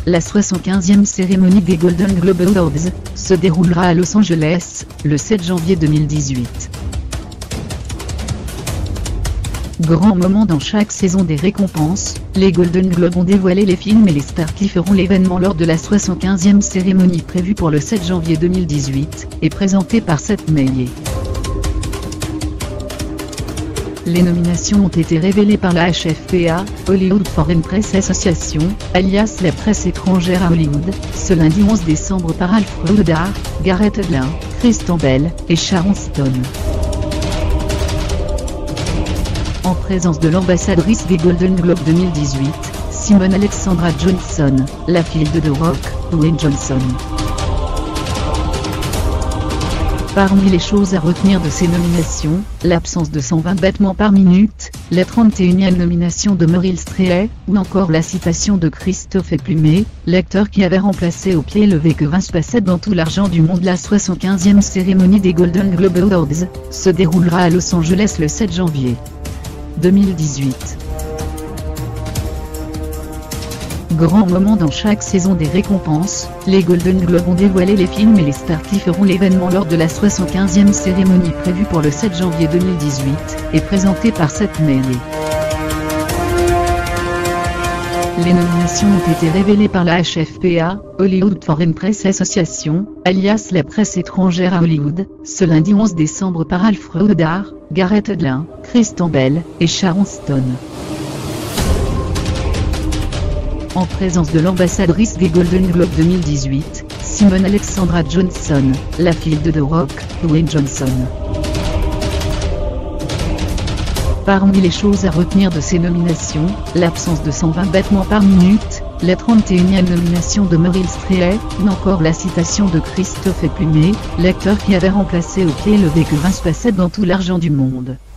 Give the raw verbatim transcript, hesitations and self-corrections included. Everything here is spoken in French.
la soixante-quinzième cérémonie des Golden Globe Awards se déroulera à Los Angeles, le sept janvier deux mille dix-huit. Grand moment dans chaque saison des récompenses, les Golden Globes ont dévoilé les films et les stars qui feront l'événement lors de la soixante-quinzième cérémonie prévue pour le sept janvier deux mille dix-huit, et présentée par Seth Meyers. Les nominations ont été révélées par la H F P A, Hollywood Foreign Press Association, alias la presse étrangère à Hollywood, ce lundi onze décembre par Alfred Woodard, Gareth Edlin, Kristen Bell et Sharon Stone. En présence de l'ambassadrice des Golden Globes deux mille dix-huit, Simone Alexandra Johnson, la fille de The Rock, Dwayne Johnson. Parmi les choses à retenir de ces nominations, l'absence de cent vingt battements par minute, la trente et unième nomination de Meryl Streep, ou encore la citation de Christophe Plumet, l'acteur qui avait remplacé au pied levé que Vince possède dans tout l'argent du monde. La soixante-quinzième cérémonie des Golden Globe Awards se déroulera à Los Angeles le sept janvier deux mille dix-huit. Grand moment dans chaque saison des récompenses, les Golden Globes ont dévoilé les films et les stars qui feront l'événement lors de la soixante-quinzième cérémonie prévue pour le sept janvier deux mille dix-huit, et présentée par Seth Meyers. Les nominations ont été révélées par la H F P A, Hollywood Foreign Press Association, alias la presse étrangère à Hollywood, ce lundi onze décembre par Alfred Woodard, Gareth Edlin, Kristen Bell et Sharon Stone. En présence de l'ambassadrice des Golden Globes deux mille dix-huit, Simone Alexandra Johnson, la fille de The Rock, Dwayne Johnson. Parmi les choses à retenir de ces nominations, l'absence de cent vingt battements par minute, la trente et unième nomination de Meryl Streep, ou encore la citation de Christophe Plumet, l'acteur qui avait remplacé au pied levé que Vince possède dans tout l'argent du monde.